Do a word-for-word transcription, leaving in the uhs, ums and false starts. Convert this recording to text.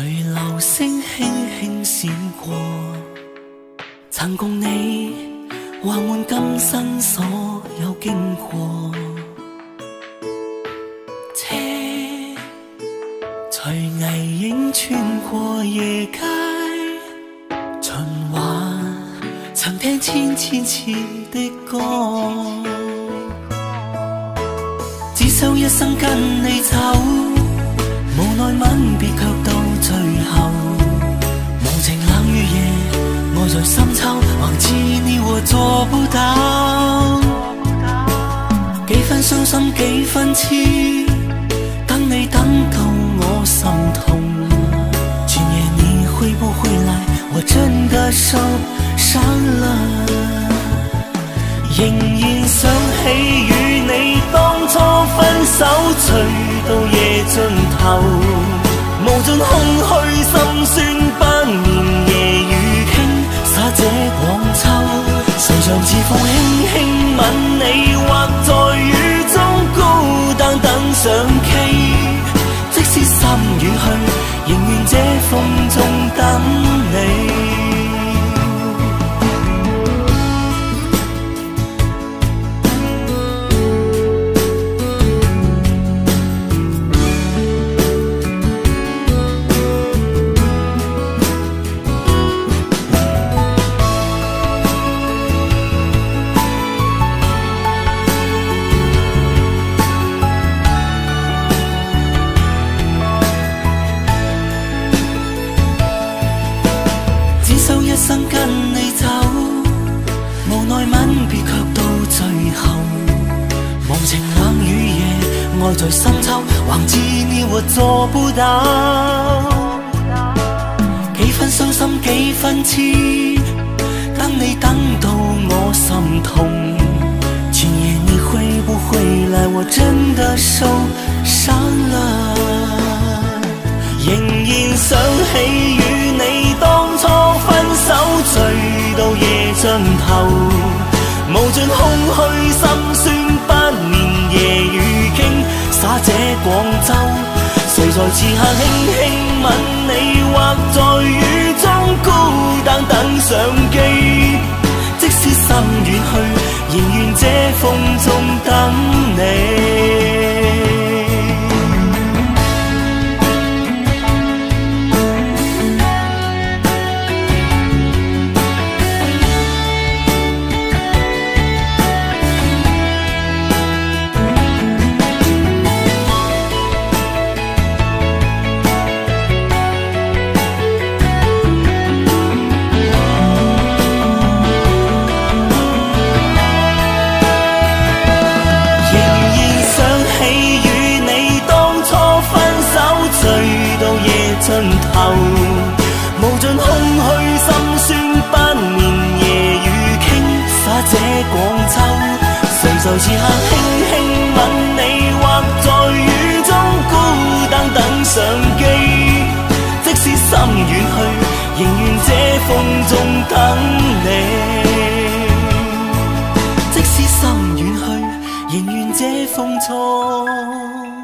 隨流星輕輕閃過，曾共你畫滿今生所有經過。車隨霓影穿過夜街，循環曾聽千千次的歌，只想一生跟你走。無奈吻別卻到最後，無情冷雨夜，愛在深秋，橫似你我做不到。幾分傷心幾分痴，等你等到我心痛。今夜你會不會來？我真的受傷了。仍然想起與你當初分手，醉到夜盡頭，無盡空虛心酸不眠，夜雨傾灑這廣州。誰像似風輕輕吻你，或在雨中孤單等上 K， 即使心遠去，仍願這風中等你。一生跟你走，無奈吻別卻到最後，無情冷雨夜，愛在深秋，橫似你我做不到。幾分傷心幾分痴，等你等到我心痛。今夜你會不會來？我真的受傷了。仍然想起與你當初分手，醉到夜盡頭，無盡空虛心酸不眠，夜雨傾灑這廣州。誰在此刻輕輕吻你，或在雨中孤單等上機，即使心遠去，仍願這風中等你。盡頭，無盡空虛心酸不眠，夜雨傾灑這廣州。誰在此刻輕輕吻你，或在雨中孤單等上機，即使心遠去，仍願這風中等你。即使心遠去，仍願這風中